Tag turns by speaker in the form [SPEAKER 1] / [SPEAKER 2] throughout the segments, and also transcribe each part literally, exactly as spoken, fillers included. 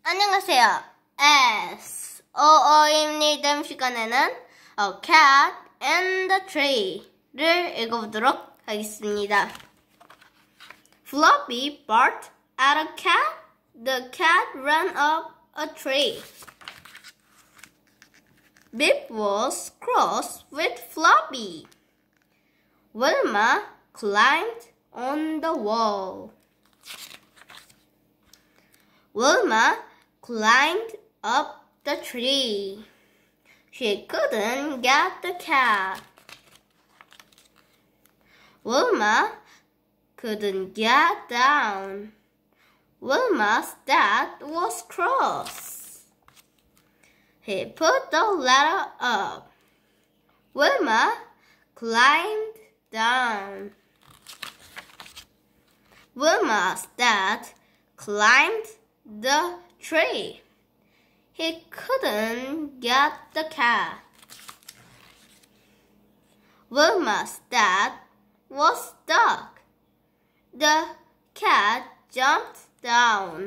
[SPEAKER 1] 안녕하세요. S 오오입니다. 이번 시간에는 A Cat and the Tree를 읽어보도록 하겠습니다. Floppy barked at a cat. The cat ran up a tree. Bip was cross with Floppy. Wilma climbed on the wall. Wilma climbed up the tree. She couldn't get the cat. Wilma couldn't get down. Wilma's dad was cross. He put the ladder up. Wilma climbed down. Wilma's dad climbed the tree. He couldn't get the cat. Wilma's dad was stuck. The cat jumped down.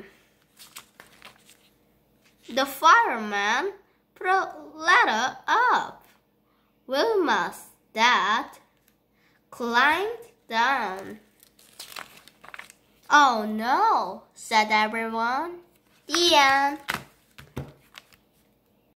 [SPEAKER 1] The fireman put a ladder up. Wilma's dad climbed down. "Oh no," said everyone. The end.